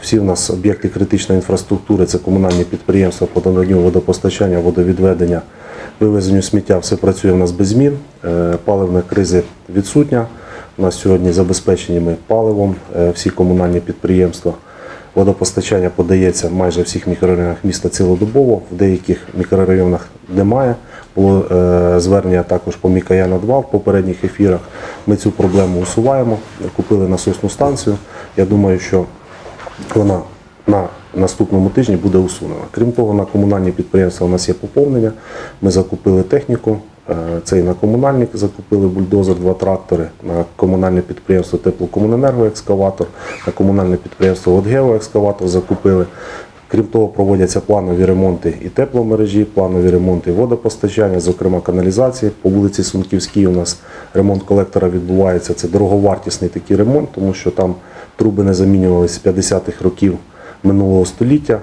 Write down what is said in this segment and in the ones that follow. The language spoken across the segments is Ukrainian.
всі в нас об'єкти критичної інфраструктури, це комунальні підприємства по наданню водопостачання, водовідведення, вивезенню сміття, все працює в нас без змін. Паливна криза відсутня. У нас сьогодні забезпечені ми паливом всі комунальні підприємства. Водопостачання подається майже в всіх мікрорайонах міста цілодобово, в деяких мікрорайонах немає. Було звернення також по Мікояна-2 в попередніх ефірах. Ми цю проблему усуваємо, купили насосну станцію. Я думаю, що вона на наступному тижні буде усунена. Крім того, на комунальні підприємства у нас є поповнення. Ми закупили техніку, це і на комунальник закупили бульдозер, 2 трактори, на комунальне підприємство Теплокомуненерго екскаватор, на комунальне підприємство Водгео екскаватор закупили. Крім того, проводяться планові ремонти і тепломережі, планові ремонти водопостачання, зокрема каналізації. По вулиці Сунківській у нас ремонт колектора відбувається. Це дороговартісний такий ремонт, тому що там труби не замінювалися з 50-х років минулого століття.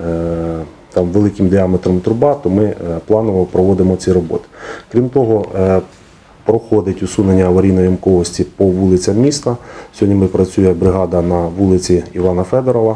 Там великим діаметром труба, то ми планово проводимо ці роботи. Крім того, проходить усунення аварійної ямковості по вулицям міста. Сьогодні ми працює бригада на вулиці Івана Федорова.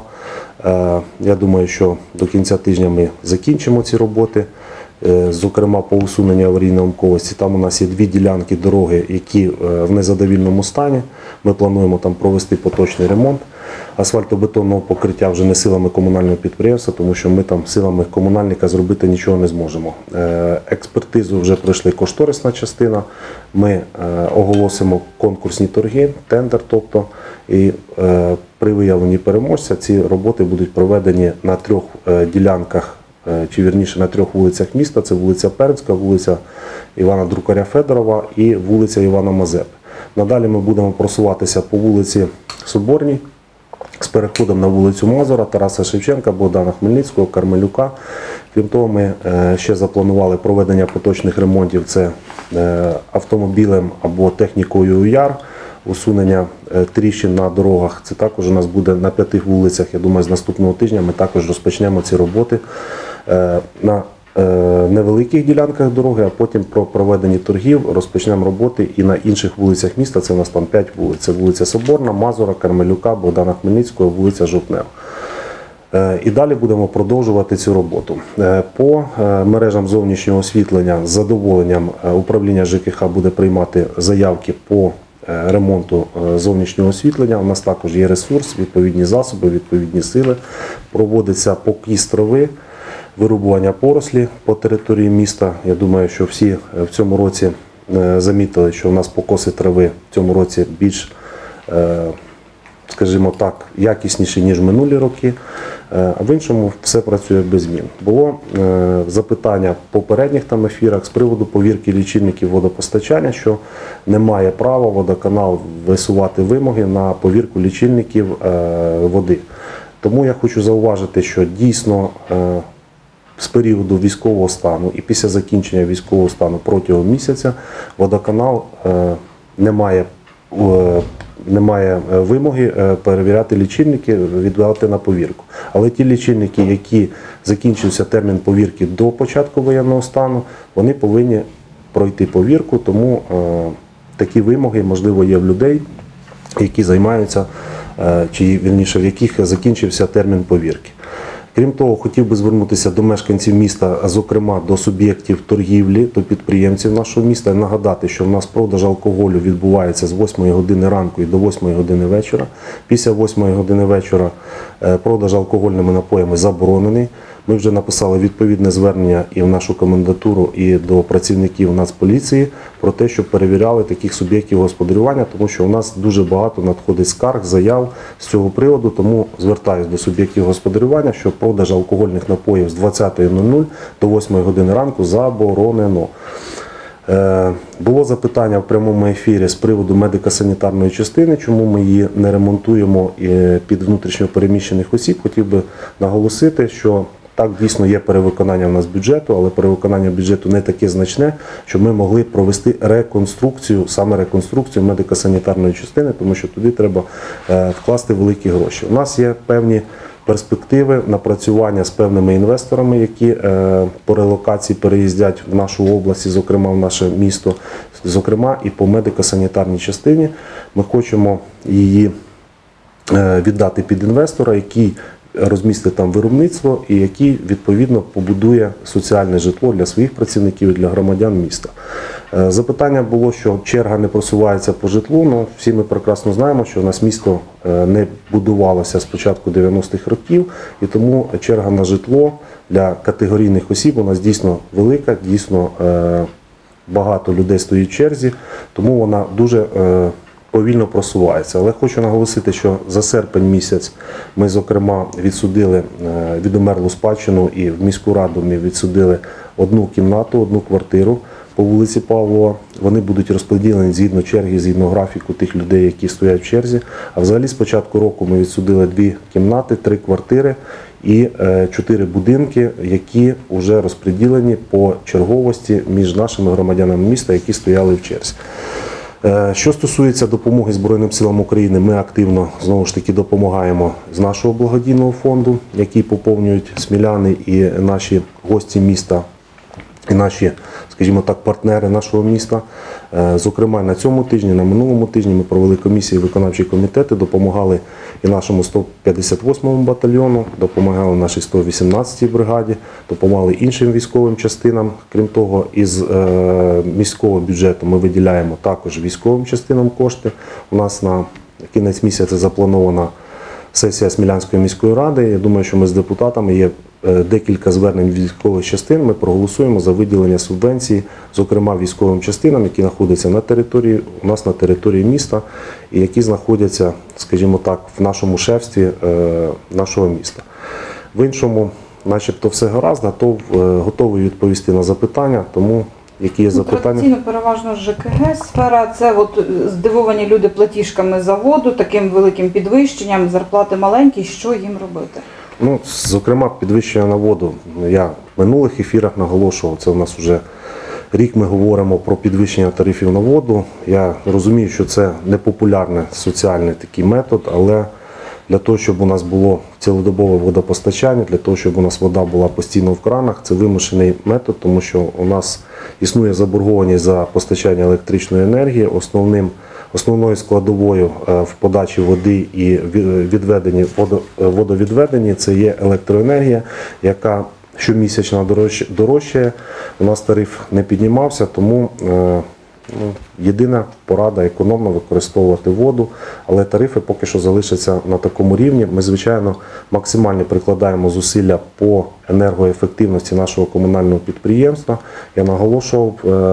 Я думаю, що до кінця тижня ми закінчимо ці роботи. Зокрема, по усуненню аварійної ямковості. Там у нас є 2 ділянки дороги, які в незадовільному стані. Ми плануємо там провести поточний ремонт. Асфальтобетонного покриття вже не силами комунального підприємства, тому що ми там силами комунальника зробити нічого не зможемо. Експертизу вже пройшли кошторисна частина. Ми оголосимо конкурсні торги, тендер, тобто, і при виявленні переможця ці роботи будуть проведені на 3 ділянках, чи вірніше на 3 вулицях міста. Це вулиця Пермська, вулиця Івана Друкаря-Федорова і вулиця Івана Мазепи. Надалі ми будемо просуватися по вулиці Соборній з переходом на вулицю Мазура, Тараса Шевченка, Богдана Хмельницького, Кармелюка. Крім того, ми ще запланували проведення поточних ремонтів. Це автомобілем або технікою УЯР, усунення тріщин на дорогах. Це також у нас буде на 5 вулицях. Я думаю, з наступного тижня ми також розпочнемо ці роботи на невеликих ділянках дороги, а потім про проведення торгів розпочнемо роботи і на інших вулицях міста. Це у нас там 5 вулиць. Це вулиця Соборна, Мазура, Кармелюка, Богдана Хмельницького, вулиця Жовтнева. І далі будемо продовжувати цю роботу. По мережам зовнішнього освітлення з задоволенням управління ЖКХ буде приймати заявки по ремонту зовнішнього освітлення. У нас також є ресурс, відповідні засоби, відповідні сили. Проводиться покіс трави, вирубування порослі по території міста. Я думаю, що всі в цьому році замітили, що у нас покоси трави в цьому році більш, скажімо так, якісніші, ніж минулі роки. А в іншому все працює без змін. Було запитання в попередніх там ефірах з приводу повірки лічильників водопостачання, що немає права водоканал висувати вимоги на повірку лічильників води. Тому я хочу зауважити, що дійсно з періоду військового стану і після закінчення військового стану протягом місяця водоканал не має вимоги перевіряти лічильники, віддавати на повірку. Але ті лічильники, які закінчився термін повірки до початку воєнного стану, вони повинні пройти повірку, тому такі вимоги, можливо, є в людей, які займаються, чи вірніше, в яких закінчився термін повірки. Крім того, хотів би звернутися до мешканців міста, а зокрема до суб'єктів торгівлі, до підприємців нашого міста, і нагадати, що в нас продаж алкоголю відбувається з 8 години ранку і до 8 години вечора. Після 8 години вечора продаж алкогольними напоями заборонений. Ми вже написали відповідне звернення і в нашу комендатуру, і до працівників Нацполіції про те, щоб перевіряли таких суб'єктів господарювання, тому що у нас дуже багато надходить скарг, заяв з цього приводу, тому звертаюся до суб'єктів господарювання, що продаж алкогольних напоїв з 20:00 до 8 години ранку заборонено. Було запитання в прямому ефірі з приводу медико-санітарної частини, чому ми її не ремонтуємо під внутрішньо переміщених осіб. Хотів би наголосити, що так, дійсно є перевиконання в нас бюджету, але перевиконання бюджету не таке значне, щоб ми могли провести реконструкцію, саме реконструкцію медико-санітарної частини, тому що туди треба вкласти великі гроші. У нас є певні перспективи напрацювання з певними інвесторами, які по релокації переїздять в нашу область, зокрема в наше місто, зокрема і по медико-санітарній частині. Ми хочемо її віддати під інвестора, який розмістить там виробництво і який, відповідно, побудує соціальне житло для своїх працівників і для громадян міста. Запитання було, що черга не просувається по житлу. Ну, всі ми прекрасно знаємо, що у нас місто не будувалося з початку 90-х років, і тому черга на житло для категорійних осіб у нас дійсно велика, дійсно багато людей стоїть в черзі, тому вона дуже повільно просувається. Але хочу наголосити, що за серпень місяць ми, зокрема, відсудили відомерлу спадщину і в міську раду ми відсудили одну кімнату, одну квартиру по вулиці Павлова. Вони будуть розподілені згідно черги, згідно графіку тих людей, які стоять в черзі. А взагалі з початку року ми відсудили 2 кімнати, 3 квартири і 4 будинки, які вже розподілені по черговості між нашими громадянами міста, які стояли в черзі. Що стосується допомоги Збройним силам України, ми активно, знову ж таки, допомагаємо з нашого благодійного фонду, який поповнюють сміляни і наші гості міста, і наші, скажімо так, партнери нашого міста. Зокрема, на цьому тижні, на минулому тижні ми провели комісії, виконавчі комітети, допомагали і нашому 158-му батальйону, допомагали нашій 118-й бригаді, допомагали іншим військовим частинам. Крім того, із міського бюджету ми виділяємо також військовим частинам кошти. У нас на кінець місяця запланована сесія Смілянської міської ради. Я думаю, що ми з депутатами є декілька звернень військових частин. Ми проголосуємо за виділення субвенції, зокрема військовим частинам, які знаходяться на території, у нас на території міста і які знаходяться, скажімо так, в нашому шефстві нашого міста. В іншому, начебто, все гаразд, готовий відповісти на запитання, тому які є запитання? Традиційно переважно ЖКГ сфера, це от здивовані люди платіжками за воду, таким великим підвищенням, зарплати маленькі, що їм робити? Ну, зокрема, підвищення на воду. Я в минулих ефірах наголошував, це у нас вже рік ми говоримо про підвищення тарифів на воду. Я розумію, що це непопулярний соціальний такий метод, але для того, щоб у нас було цілодобове водопостачання, для того, щоб у нас вода була постійно в кранах, це вимушений метод, тому що у нас існує заборгованість за постачання електричної енергії. Основною складовою в подачі води і водовідведенні це є електроенергія, яка щомісячно дорожчає. У нас тариф не піднімався, тому єдина порада економно використовувати воду, але тарифи поки що залишаться на такому рівні. Ми, звичайно, максимально прикладаємо зусилля по енергоефективності нашого комунального підприємства. Я наголошував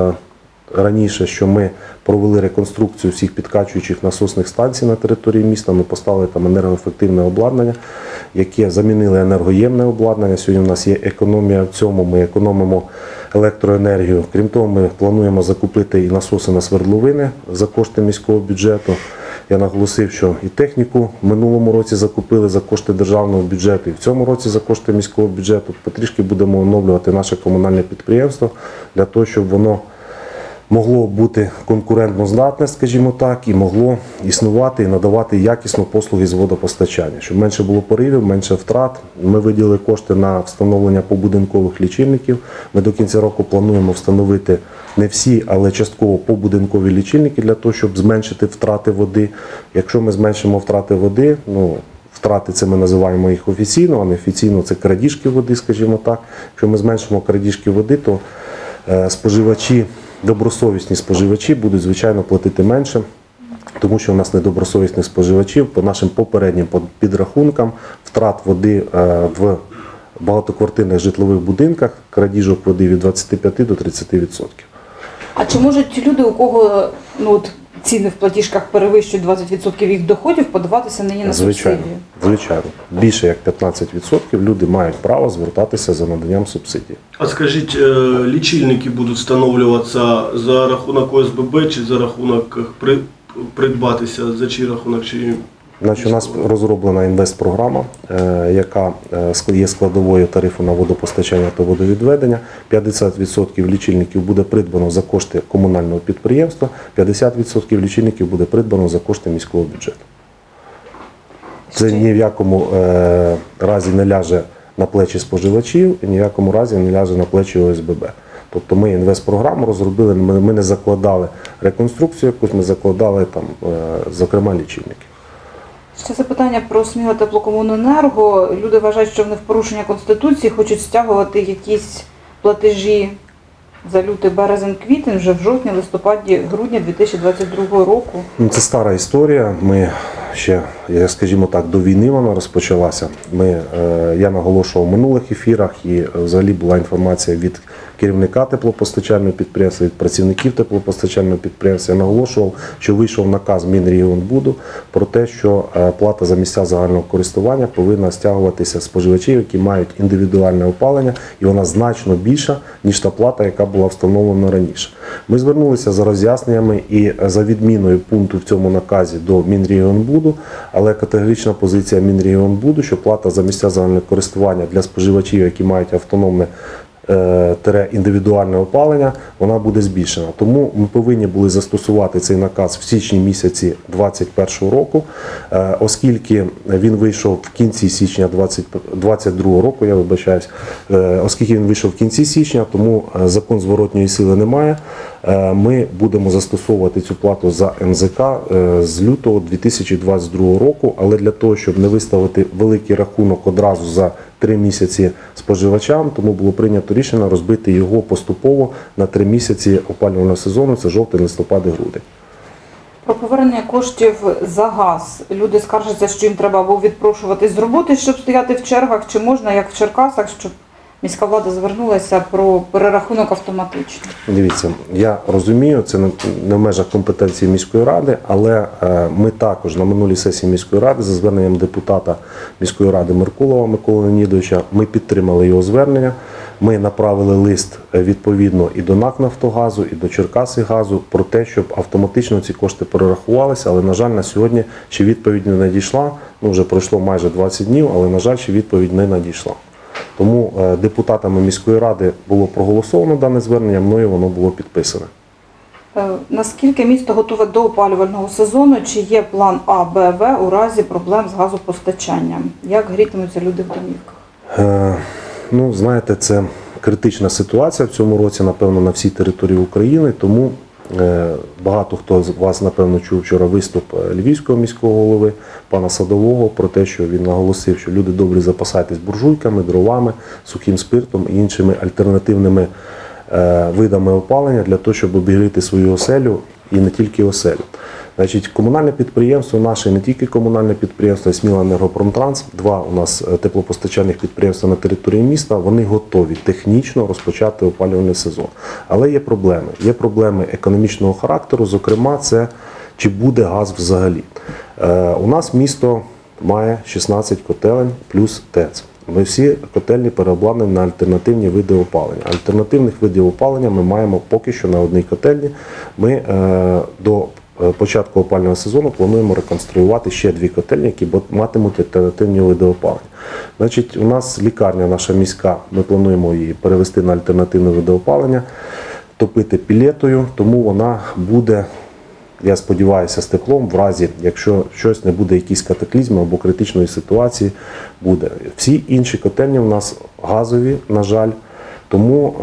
раніше, що ми провели реконструкцію всіх підкачуючих насосних станцій на території міста. Ми поставили там енергоефективне обладнання, яке замінили енергоємне обладнання. Сьогодні у нас є економія в цьому, ми економимо електроенергію. Крім того, ми плануємо закупити і насоси на свердловини за кошти міського бюджету. Я наголосив, що і техніку в минулому році закупили за кошти державного бюджету, і в цьому році за кошти міського бюджету. Потрішки будемо оновлювати наше комунальне підприємство для того, щоб воно могло бути конкурентно здатне, скажімо так, і могло існувати і надавати якісну послуги з водопостачання, щоб менше було поривів, менше втрат. Ми виділили кошти на встановлення побудинкових лічильників. Ми до кінця року плануємо встановити не всі, але частково побудинкові лічильники для того, щоб зменшити втрати води. Якщо ми зменшимо втрати води, втрати це ми називаємо їх офіційно, а неофіційно це крадіжки води, скажімо так. Якщо ми зменшимо крадіжки води, то споживачі, добросовісні споживачі будуть, звичайно, платити менше, тому що у нас недобросовісних споживачів по нашим попереднім підрахункам втрат води в багатоквартирних житлових будинках, крадіжок води від 25 до 30%. А чи можуть люди, у кого ціни в платіжках перевищують 20% їх доходів, подаватися нині на субсидію? Звичайно. Більше як 15% люди мають право звертатися за наданням субсидій. А скажіть, лічильники будуть встановлюватися за рахунок ОСББ чи за рахунок придбатися, за чий рахунок? Значить, у нас розроблена інвестпрограма, яка є складовою тарифу на водопостачання та водовідведення. 50% лічильників буде придбано за кошти комунального підприємства, 50% лічильників буде придбано за кошти міського бюджету. Це ні в якому разі не ляже на плечі споживачів і ні в якому разі не ляже на плечі ОСББ. Тобто ми інвестпрограму розробили, ми не закладали реконструкцію якусь, ми закладали там, зокрема, лічильники. Ще запитання про Сміла теплокомуненерго. Люди вважають, що вони в порушення Конституції хочуть стягувати якісь платежі за лютий, березень, квітень вже в жовтні, листопаді, грудні 2022 року. Це стара історія. Ми ще, скажімо так, до війни вона розпочалася. Я наголошував в минулих ефірах, і взагалі була інформація від керівника теплопостачального підприємства, від працівників теплопостачального підприємства. Я наголошував, що вийшов наказ Мінрегіонбуду про те, що плата за місця загального користування повинна стягуватися з споживачів, які мають індивідуальне опалення, і вона значно більша, ніж та плата, яка була встановлена раніше. Ми звернулися за роз'ясненнями і за відміною пункту в цьому наказі до Мінрегіонбуду, але категорична позиція Мінрегіонбуду, що плата за місця загального користування для споживачів, які мають автономне індивідуальне опалення, вона буде збільшена. Тому ми повинні були застосувати цей наказ в січні місяці 2021 року, оскільки він вийшов в кінці січня 2022 року, я вибачаюсь, оскільки він вийшов в кінці січня, тому закон зворотньої сили немає. Ми будемо застосовувати цю плату за НЗК з лютого 2022 року, але для того, щоб не виставити великий рахунок одразу за 3 місяці споживачам, тому було прийнято рішення розбити його поступово на 3 місяці опалювального сезону, це жовтень, листопад і грудень. Про повернення коштів за газ. Люди скаржаться, що їм треба або відпрошуватись з роботи, щоб стояти в чергах, чи можна, як в Черкасах, щоб міська влада звернулася про перерахунок автоматично. Дивіться, я розумію, це не в межах компетенції міської ради, але ми також на минулій сесії міської ради за зверненням депутата міської ради Меркулова Миколи Леонідовича, ми підтримали його звернення. Ми направили лист відповідно і до НАК «Нафтогазу», і до Черкасигазу про те, щоб автоматично ці кошти перерахувалися, але, на жаль, на сьогодні ще відповідь не надійшла. Вже пройшло майже 20 днів, але, на жаль, ще відповідь не надійшла. Тому депутатами міської ради було проголосовано дане звернення, мною воно було підписане. Наскільки місто готове до опалювального сезону? Чи є план А, Б, В у разі проблем з газопостачанням? Як грітимуться люди в домівках? Знаєте, це критична ситуація в цьому році, напевно, на всій території України, тому багато хто з вас, напевно, чув вчора виступ Львівського міського голови, пана Садового, про те, що він наголосив, що люди добрі, запасайтесь буржуйками, дровами, сухим спиртом і іншими альтернативними видами опалення для того, щоб обігріти свою оселю і не тільки оселю. Значить, комунальне підприємство наше, не тільки комунальне підприємство, а Сміла-Енергопромтранс, 2 у нас теплопостачальних підприємства на території міста, вони готові технічно розпочати опалювальний сезон. Але є проблеми. Є проблеми економічного характеру, зокрема, це чи буде газ взагалі. У нас місто має 16 котелень плюс ТЕЦ. Ми всі котельні переобладнані на альтернативні види опалення. Альтернативних видів опалення ми маємо поки що на одній котельні. Ми до початку опалювального сезону плануємо реконструювати ще 2 котельні, які матимуть альтернативні види опалення. Значить, у нас лікарня наша міська, ми плануємо її перевести на альтернативні види опалення, топити пілетою, тому вона буде, я сподіваюся, з теплом, в разі, якщо щось не буде, якісь катаклізми або критичної ситуації, буде. Всі інші котельні у нас газові, на жаль, тому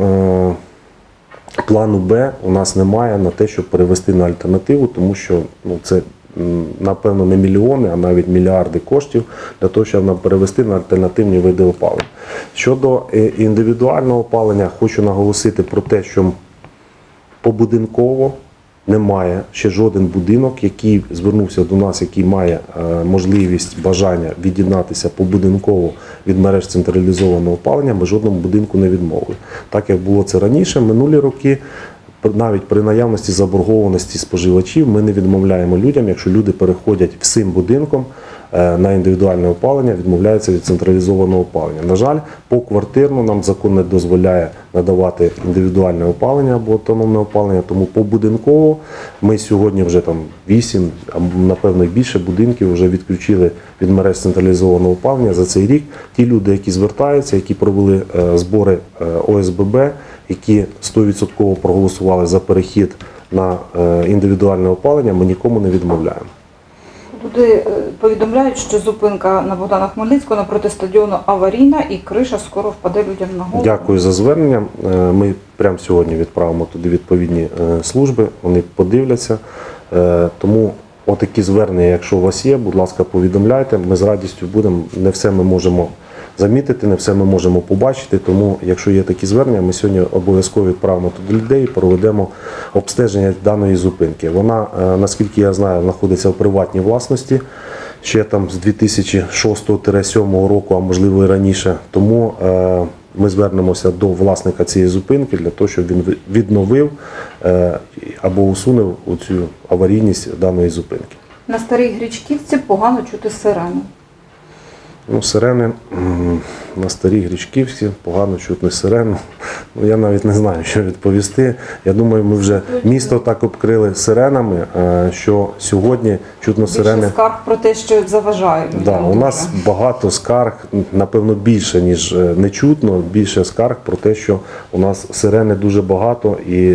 плану Б у нас немає на те, щоб перевести на альтернативу, тому що це, напевно, не мільйони, а навіть мільярди коштів для того, щоб нам перевести на альтернативні види опалення. Щодо індивідуального опалення, хочу наголосити про те, що побудинково немає ще жоден будинок, який звернувся до нас, який має можливість, бажання від'єднатися побудинково від мереж централізованого опалення, ми жодному будинку не відмовили. Так як було це раніше, минулі роки, навіть при наявності заборгованості споживачів, ми не відмовляємо людям, якщо люди переходять всім будинком на індивідуальне опалення, відмовляються від централізованого опалення. На жаль, поквартирно нам закон не дозволяє надавати індивідуальне опалення або автономне опалення, тому побудинково ми сьогодні вже 8, а напевно і більше будинків вже відключили від мереж централізованого опалення за цей рік. Ті люди, які звертаються, які провели збори ОСББ, які 100% проголосували за перехід на індивідуальне опалення, ми нікому не відмовляємо. Люди повідомляють, що зупинка на Богдана Хмельницького напроти стадіону аварійна і криша скоро впаде людям на голову. Дякую за звернення. Ми прямо сьогодні відправимо туди відповідні служби, вони подивляться. Тому отакі звернення, якщо у вас є, будь ласка, повідомляйте. Ми з радістю будемо. Не все ми можемо замітити, не все ми можемо побачити. Тому, якщо є такі звернення, ми сьогодні обов'язково відправимо туди людей і проведемо обстеження даної зупинки. Вона, наскільки я знаю, знаходиться в приватній власності ще там з 2006-2007 року, а можливо і раніше. Тому ми звернемося до власника цієї зупинки для того, щоб він відновив або усунув цю аварійність даної зупинки. На Старій Гречківці погано чути сирену. Ну, сирени на Старій Гречківці, погано чутно сирену. Ну, я навіть не знаю, що відповісти. Я думаю, ми вже місто так обкрили сиренами, що сьогодні чутно сирени. Більше скарг про те, що заважає людям. Да, у нас багато скарг, напевно, більше, ніж не чутно, більше скарг про те, що у нас сирени дуже багато і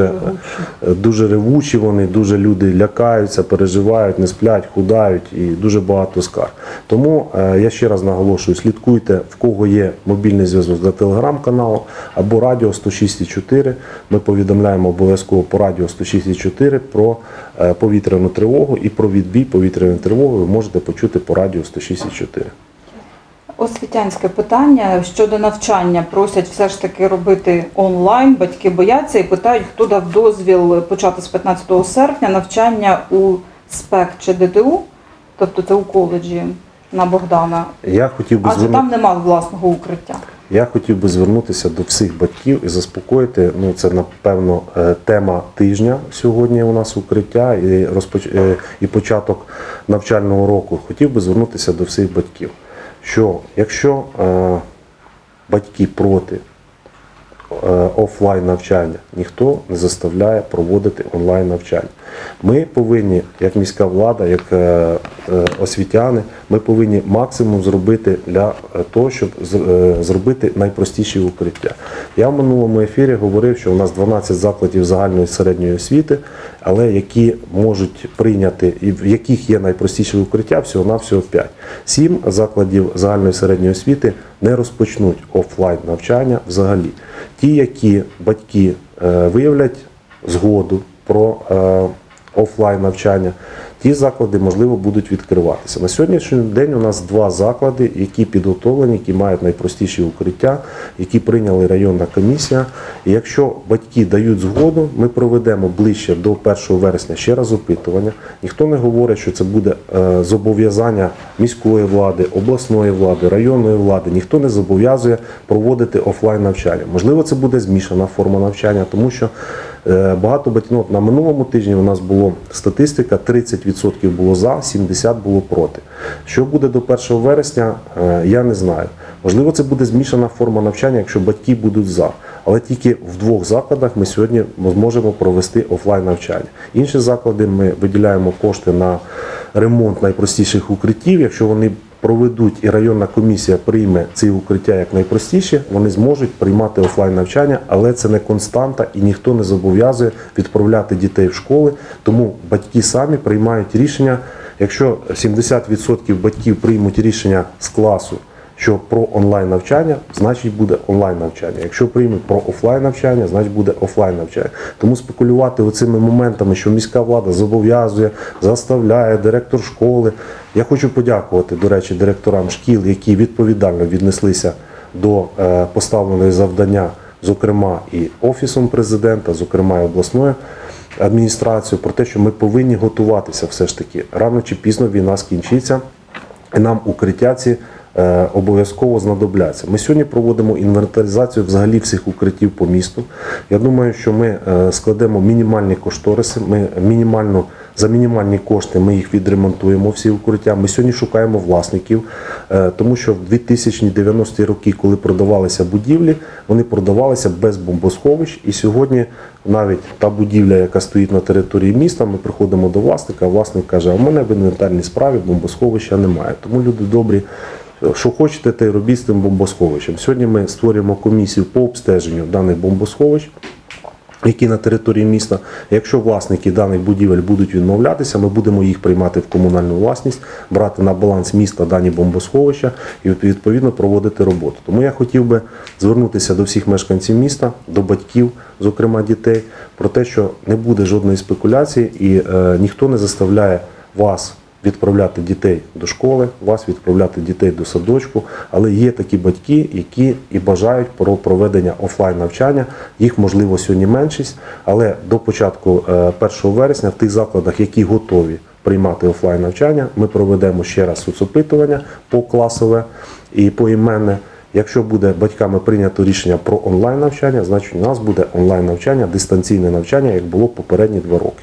дуже ревучі вони, дуже люди лякаються, переживають, не сплять, худають і дуже багато скарг. Тому я ще раз наголошую, слідкуйте, в кого є мобільний зв'язок за телеграм-каналом або радіо 106,4. Ми повідомляємо обов'язково по радіо 106,4 про повітряну тривогу і про відбій повітряної тривоги ви можете почути по радіо 106,4. Освітянське питання щодо навчання. Просять все ж таки робити онлайн, батьки бояться і питають, хто дав дозвіл почати з 15 серпня навчання у СПЕК чи ДТУ, тобто це у коледжі на Богдана. Адже там нема власного укриття. Я хотів би звернутися до всіх батьків і заспокоїти, ну це напевно тема тижня сьогодні у нас укриття і початок навчального року. Хотів би звернутися до всіх батьків, що якщо батьки проти офлайн навчання, ніхто не заставляє проводити онлайн навчання. Ми повинні, як міська влада, як освітяни, ми повинні максимум зробити для того, щоб зробити найпростіші укриття. Я в минулому ефірі говорив, що у нас 12 закладів загальної середньої освіти, але які можуть прийняти, і в яких є найпростіші укриття, всього-навсього 5. 7 закладів загальної середньої освіти не розпочнуть офлайн навчання взагалі. Ті, які батьки виявлять згоду про офлайн навчання, ті заклади, можливо, будуть відкриватися. На сьогоднішній день у нас 2 заклади, які підготовлені, які мають найпростіші укриття, які прийняли районна комісія. І якщо батьки дають згоду, ми проведемо ближче до 1 вересня ще раз опитування. Ніхто не говорить, що це буде зобов'язання міської влади, обласної влади, районної влади. Ніхто не зобов'язує проводити офлайн навчання. Можливо, це буде змішана форма навчання, тому що багато батьків, на минулому тижні у нас була статистика, 30% було за, 70% було проти. Що буде до 1 вересня, я не знаю. Можливо, це буде змішана форма навчання, якщо батьки будуть за. Але тільки в 2 закладах ми сьогодні зможемо провести офлайн навчання. Інші заклади ми виділяємо кошти на ремонт найпростіших укриттів. Якщо вони проведуть і районна комісія прийме ці укриття як найпростіші, вони зможуть приймати офлайн навчання, але це не константа і ніхто не зобов'язує відправляти дітей в школи, тому батьки самі приймають рішення. Якщо 70% батьків приймуть рішення з класу, що про онлайн навчання, значить буде онлайн навчання. Якщо приймуть про офлайн навчання, значить буде офлайн навчання. Тому спекулювати оцими моментами, що міська влада зобов'язує, заставляє, директор школи. Я хочу подякувати, до речі, директорам шкіл, які відповідально віднеслися до поставленої завдання, зокрема і Офісом президента, зокрема і обласною адміністрацією, про те, що ми повинні готуватися все ж таки. Рано чи пізно війна скінчиться, і нам укриття ці обов'язково знадобляться. Ми сьогодні проводимо інвентаризацію взагалі всіх укриттів по місту. Я думаю, що ми складемо мінімальні кошториси, за мінімальні кошти ми їх відремонтуємо, всі укриття. Ми сьогодні шукаємо власників, тому що в 2090-ті роки, коли продавалися будівлі, вони продавалися без бомбосховищ. І сьогодні навіть та будівля, яка стоїть на території міста, ми приходимо до власника, а власник каже, а в мене в інвентарній справі бомбосховища немає. Тому люди добрі, що хочете, те й робіть з тим бомбосховищем. Сьогодні ми створюємо комісію по обстеженню даних бомбосховищ. які на території міста. Якщо власники даних будівель будуть відмовлятися, ми будемо їх приймати в комунальну власність, брати на баланс міста дані бомбосховища і відповідно проводити роботу. Тому я хотів би звернутися до всіх мешканців міста, до батьків, зокрема дітей, про те, що не буде жодної спекуляції і ніхто не заставляє вас відправляти дітей до школи, вас відправляти дітей до садочку, але є такі батьки, які і бажають про проведення офлайн навчання. Їх, можливо, сьогодні меншість, але до початку 1 вересня в тих закладах, які готові приймати офлайн навчання, ми проведемо ще раз соцопитування покласове і поіменне. Якщо буде батьками прийнято рішення про онлайн навчання, значить у нас буде онлайн навчання, дистанційне навчання, як було попередні 2 роки.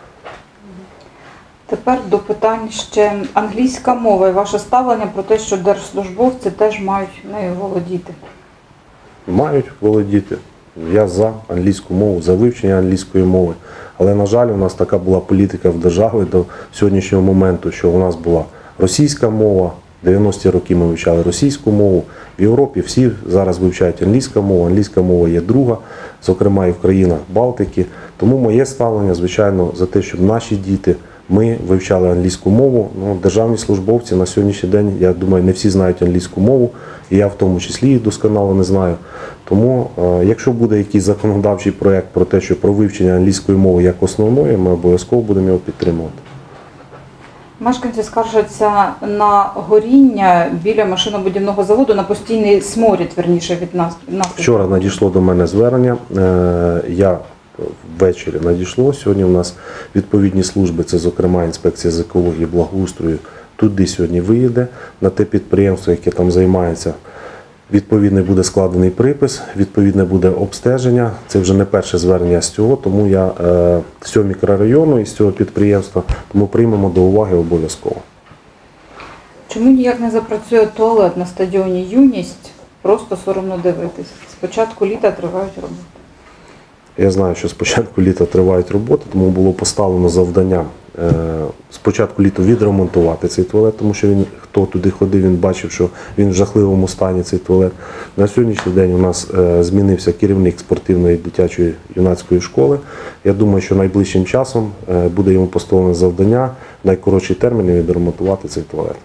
Тепер до питань ще англійська мова і ваше ставлення про те, що держслужбовці теж мають нею володіти. Мають володіти. Я за англійську мову, за вивчення англійської мови. Але, на жаль, у нас така була політика в державі до сьогоднішнього моменту, що у нас була російська мова, 90-ті роки ми вивчали російську мову. В Європі всі зараз вивчають англійська мова є друга, зокрема і в країнах Балтики. Тому моє ставлення, звичайно, за те, щоб наші діти, ми вивчали англійську мову. Державні службовці на сьогоднішній день, я думаю, не всі знають англійську мову, і я в тому числі її досконало не знаю. Тому, якщо буде якийсь законодавчий проєкт про те, що про вивчення англійської мови як основної, ми обов'язково будемо його підтримувати. Мешканці скаржаться на горіння біля машинобудівного заводу, на постійний сморід, верніше, від нас. Вчора надійшло до мене звернення, я ввечері надійшло. Сьогодні у нас відповідні служби, це зокрема інспекція з екології, благоустрою, туди сьогодні виїде, на те підприємство, яке там займається. Відповідний буде складений припис, відповідне буде обстеження. Це вже не перше звернення з цього, тому я з цього мікрорайону і з цього підприємства, тому приймемо до уваги обов'язково. Чому ніяк не запрацює туалет на стадіоні «Юність»? Просто соромно дивитись. З початку літа тривають роботи. Я знаю, що з початку літа тривають роботи, тому було поставлено завдання з початку літа відремонтувати цей туалет, тому що хто туди ходив, він бачив, що він в жахливому стані, цей туалет. На сьогоднішній день у нас змінився керівник спортивної дитячої юнацької школи. Я думаю, що найближчим часом буде йому поставлено завдання в найкоротший термін відремонтувати цей туалет.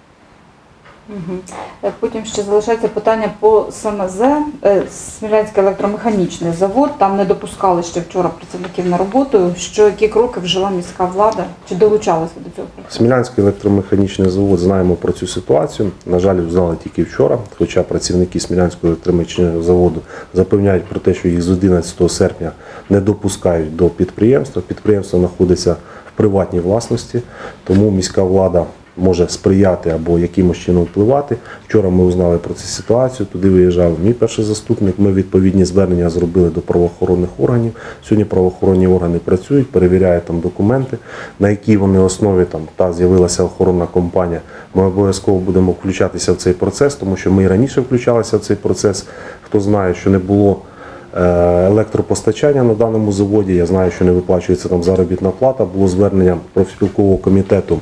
Потім ще залишається питання по СМЗ, Смілянський електромеханічний завод. Там не допускали ще вчора працівників на роботу. Які кроки вжила міська влада? Чи долучалася до цього процесу? Смілянський електромеханічний завод, знаємо про цю ситуацію. На жаль, знали тільки вчора, хоча працівники Смілянського електромеханічного заводу запевняють про те, що їх з 11 серпня не допускають до підприємства. Підприємство знаходиться в приватній власності, тому міська влада може сприяти або якимось чином впливати. Вчора ми узнали про цю ситуацію, туди виїжджав мій перший заступник, ми відповідні звернення зробили до правоохоронних органів. Сьогодні правоохоронні органи працюють, перевіряють там документи, на якій вони основі там з'явилася охоронна компанія. Ми обов'язково будемо включатися в цей процес, тому що ми і раніше включалися в цей процес. Хто знає, що не було електропостачання на даному заводі, я знаю, що не виплачується там заробітна плата, було звернення профспілкового комітету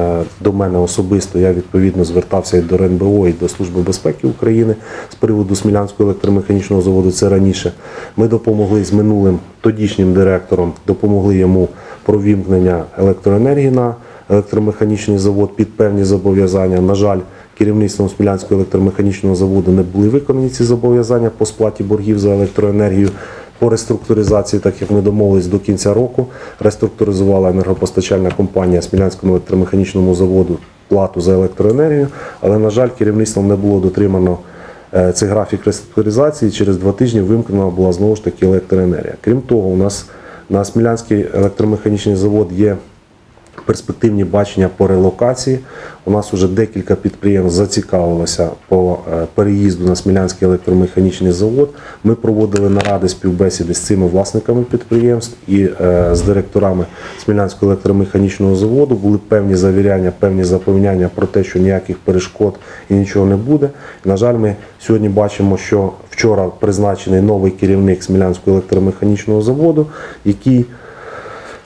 до мене особисто, я відповідно звертався і до РНБО, і до Служби безпеки України з приводу Смілянського електромеханічного заводу, це раніше. Ми допомогли з минулим тодішнім директором, допомогли йому про вімкнення електроенергії на електромеханічний завод під певні зобов'язання. На жаль, керівництвом Смілянського електромеханічного заводу не були виконані ці зобов'язання по сплаті боргів за електроенергію, по реструктуризації, так як ми домовились до кінця року, реструктуризувала енергопостачальна компанія Смілянському електромеханічному заводу плату за електроенергію, але, на жаль, керівництвом не було дотримано цей графік реструктуризації, через 2 тижні вимкнена була знову ж таки електроенергія. Крім того, у нас на Смілянський електромеханічний завод є перспективні бачення по релокації. У нас вже декілька підприємств зацікавилося по переїзду на Смілянський електромеханічний завод. Ми проводили наради, співбесіди з цими власниками підприємств і з директорами Смілянського електромеханічного заводу. Були певні завіряння, певні запевняння про те, що ніяких перешкод і нічого не буде. На жаль, ми сьогодні бачимо, що вчора призначений новий керівник Смілянського електромеханічного заводу, який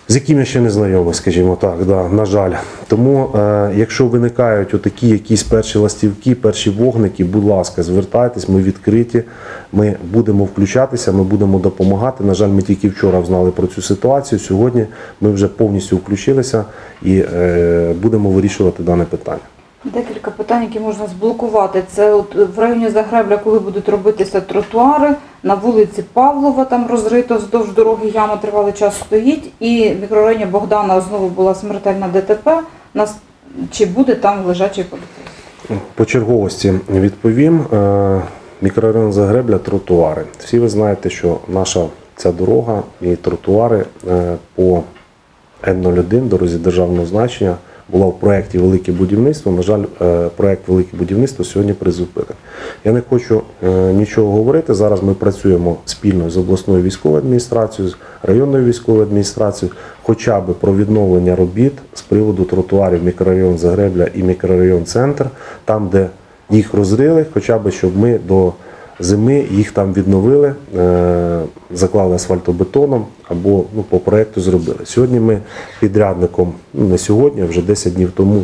з яким я ще не знайомий, скажімо так, да, на жаль. Тому, якщо виникають отакі якісь перші ластівки, перші вогники, будь ласка, звертайтесь, ми відкриті, ми будемо включатися, ми будемо допомагати. На жаль, ми тільки вчора знали про цю ситуацію, сьогодні ми вже повністю включилися і будемо вирішувати дане питання. Декілька питань, які можна зблокувати. Це от в районі Загребля, коли будуть робитися тротуари, на вулиці Павлова там розрито вздовж дороги, яма тривалий час стоїть, і в мікрорайоні Богдана знову була смертельна ДТП. Чи буде там лежачий поліцейський? По черговості відповім. Мікрорайон Загребля, тротуари. Всі ви знаєте, що наша ця дорога і тротуари по Н-01, дорозі державного значення, була в проєкті «Велике будівництво». На жаль, проєкт «Велике будівництво» сьогодні призупинений. Я не хочу нічого говорити. Зараз ми працюємо спільно з обласною військовою адміністрацією, з районною військовою адміністрацією, хоча б про відновлення робіт з приводу тротуарів мікрорайон Загребля і мікрорайон Центр, там, де їх розрили, хоча б, щоб ми до зими їх там відновили, заклали асфальтобетоном або по проєкту зробили. Сьогодні ми підрядником, не сьогодні, а вже 10 днів тому,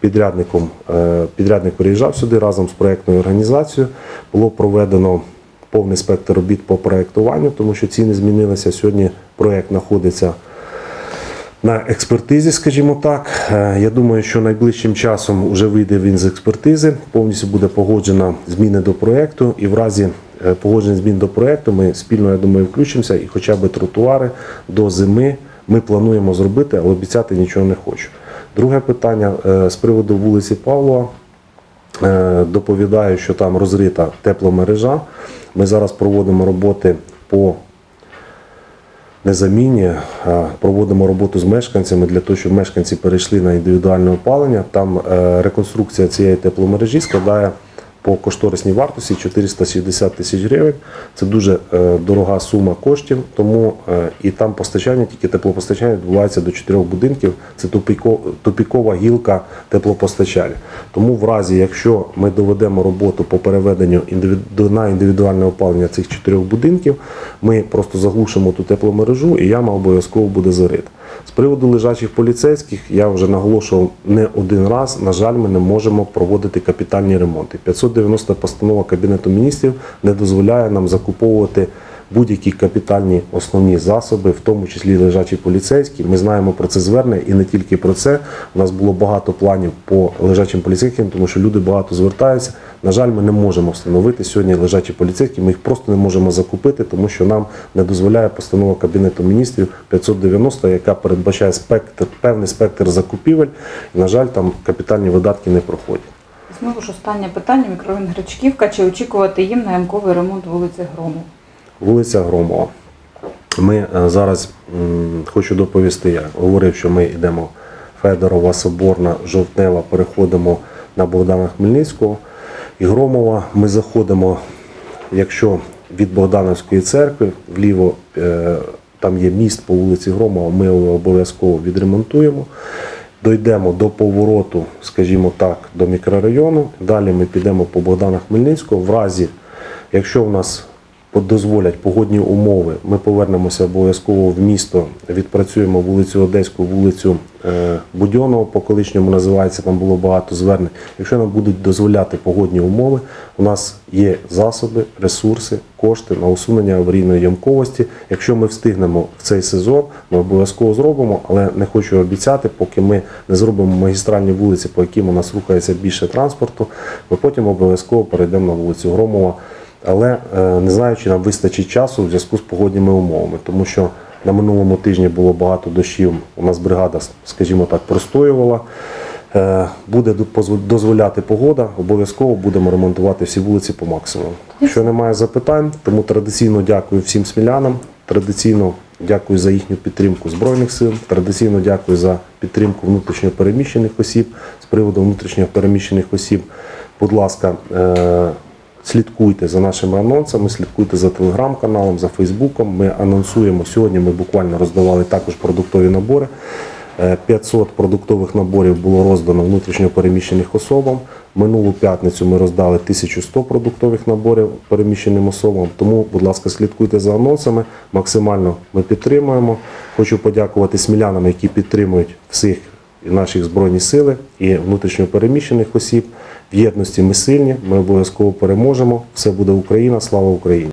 підрядник приїжджав сюди разом з проєктною організацією. Було проведено повний спектр робіт по проєктуванню, тому що ціни змінилися. Сьогодні проєкт знаходиться на експертизі, скажімо так. Я думаю, що найближчим часом вже вийде він з експертизи, повністю буде погоджена зміни до проєкту, і в разі погодження змін до проєкту ми спільно, я думаю, включимося і хоча б тротуари до зими ми плануємо зробити, але обіцяти нічого не хочу. Друге питання з приводу вулиці Павлова. Доповідаю, що там розрита тепломережа. Ми зараз проводимо роботи по не заміні, а проводимо роботу з мешканцями для того, щоб мешканці перейшли на індивідуальне опалення. Там реконструкція цієї тепломережі складає по кошторисній вартості 460 тисяч гривень. Це дуже дорога сума коштів, тому і там постачання, тільки теплопостачання відбувається до 4 будинків. Це тупікова гілка теплопостачання. Тому в разі, якщо ми доведемо роботу по переведенню на індивідуальне опалення цих 4 будинків, ми просто заглушимо ту тепломережу і яма обов'язково буде зарита. З приводу лежачих поліцейських, я вже наголошував не один раз, на жаль, ми не можемо проводити капітальні ремонти. 590 постанова Кабінету міністрів не дозволяє нам закуповувати будь-які капітальні основні засоби, в тому числі лежачі поліцейські. Ми знаємо про це звернення і не тільки про це. У нас було багато планів по лежачим поліцейським, тому що люди багато звертаються. На жаль, ми не можемо встановити сьогодні лежачі поліцейські, ми їх просто не можемо закупити, тому що нам не дозволяє постанова Кабінету міністрів 590, яка передбачає певний спектр закупівель. І, на жаль, там капітальні видатки не проходять. Знову ж останнє питання. Мікрорайон Гречківка. Чи очікувати їм на ямковий ремонт вулиці Громова? Вулиця Громова. Ми зараз, хочу доповісти, я говорив, що ми йдемо Федорова, Соборна, Жовтнева, переходимо на Богдана Хмельницького. І Громова ми заходимо, якщо від Богдановської церкви, вліво там є міст по вулиці Громова, ми його обов'язково відремонтуємо. Дійдемо до повороту, скажімо так, до мікрорайону. Далі ми підемо по Богдана Хмельницького. В разі, якщо в нас дозволять погодні умови, ми повернемося обов'язково в місто, відпрацюємо вулицю Одеську, вулицю Будьонного, по колишньому називається, там було багато звернень. Якщо нам будуть дозволяти погодні умови, у нас є засоби, ресурси, кошти на усунення аварійної ямковості. Якщо ми встигнемо в цей сезон, ми обов'язково зробимо, але не хочу обіцяти, поки ми не зробимо магістральні вулиці, по яким у нас рухається більше транспорту, ми потім обов'язково перейдемо на вулицю Громова. Але не знаю, чи нам вистачить часу в зв'язку з погодніми умовами, тому що на минулому тижні було багато дощів, у нас бригада, скажімо так, простоювала. Буде дозволяти погода, обов'язково будемо ремонтувати всі вулиці по максимуму. Якщо немає запитань, тому традиційно дякую всім смілянам, традиційно дякую за їхню підтримку Збройних сил, традиційно дякую за підтримку внутрішньо переміщених осіб. З приводу внутрішньо переміщених осіб, будь ласка, слідкуйте за нашими анонсами, слідкуйте за телеграм-каналом, за фейсбуком. Ми анонсуємо, сьогодні ми буквально роздавали також продуктові набори. 500 продуктових наборів було роздано внутрішньо переміщених особам. Минулу п'ятницю ми роздали 1100 продуктових наборів переміщеним особам. Тому, будь ласка, слідкуйте за анонсами. Максимально ми підтримуємо. Хочу подякувати смілянам, які підтримують всіх наших Збройні сили і внутрішньо переміщених осіб. В єдності ми сильні, ми обов'язково переможемо. Все буде Україна, слава Україні!